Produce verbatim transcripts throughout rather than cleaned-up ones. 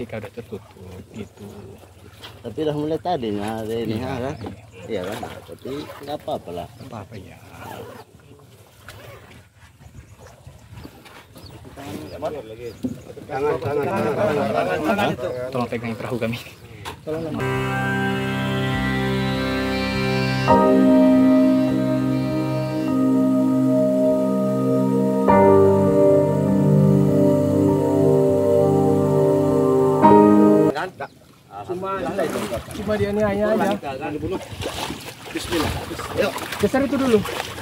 ketika udah tertutup gitu. Tapi udah mulai tadi nah ada ini Iya, kan. iya. Iya kan. Tapi nggak apa-apa lah. Apa-apa ya. Tangan, tangan, tangan, tangan. Tolong pegangin perahu kami. Cuma cuma dia nianya aja. Bismillah. Yuk. Geser itu dulu.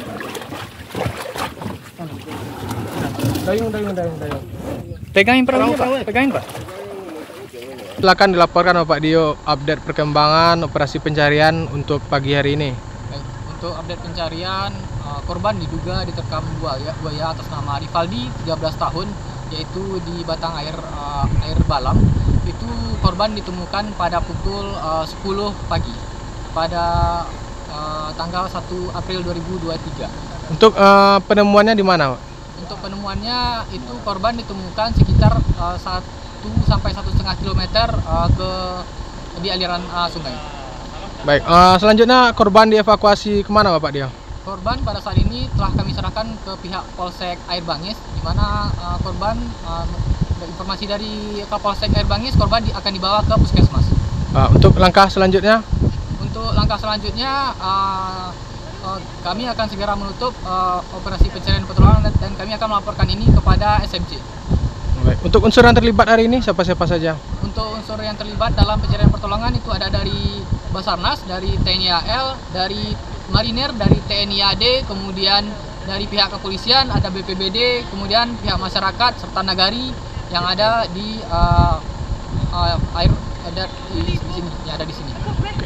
Dayung, dayung, dayung, dayung. Pegangin perahunya, Pak. Pegangin, Pak. Silakan dilaporkan Bapak Dio update perkembangan operasi pencarian untuk pagi hari ini. Baik, untuk update pencarian, uh, korban diduga diterkam buaya, buaya atas nama Rivaldi, tiga belas tahun, yaitu di batang air uh, air Balam. Itu korban ditemukan pada pukul uh, sepuluh pagi pada uh, tanggal satu April dua ribu dua puluh tiga. Untuk uh, penemuannya di mana, Pak? Untuk penemuannya itu korban ditemukan sekitar uh, satu sampai satu setengah kilometer uh, ke di aliran uh, sungai. Baik, uh, selanjutnya korban dievakuasi kemana Bapak Dio? Korban pada saat ini telah kami serahkan ke pihak Polsek Air Bangis, di mana uh, korban uh, informasi dari Kapolsek Air Bangis, korban di, akan dibawa ke puskesmas. Uh, untuk langkah selanjutnya? Untuk langkah selanjutnya, uh, uh, kami akan segera menutup uh, operasi pencarian pertolongan dan kami akan melaporkan ini kepada S M C. Baik. Untuk unsur yang terlibat hari ini siapa-siapa saja? Untuk unsur yang terlibat dalam pencarian pertolongan itu ada dari Basarnas, dari T N I A L, dari Marinir, dari T N I A D, kemudian dari pihak kepolisian, ada B P B D, kemudian pihak masyarakat serta nagari yang ada di uh, uh, air ada di, di sini, yang ada di sini.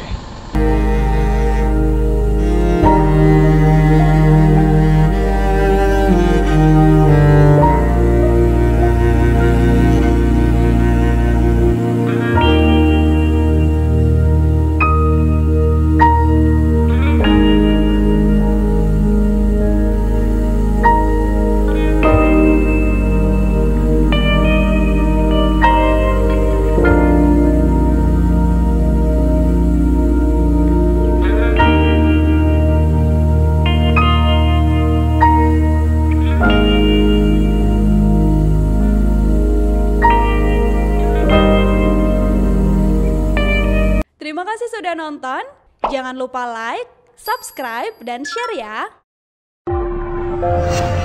Terima kasih sudah nonton. Jangan lupa like, subscribe, dan share ya.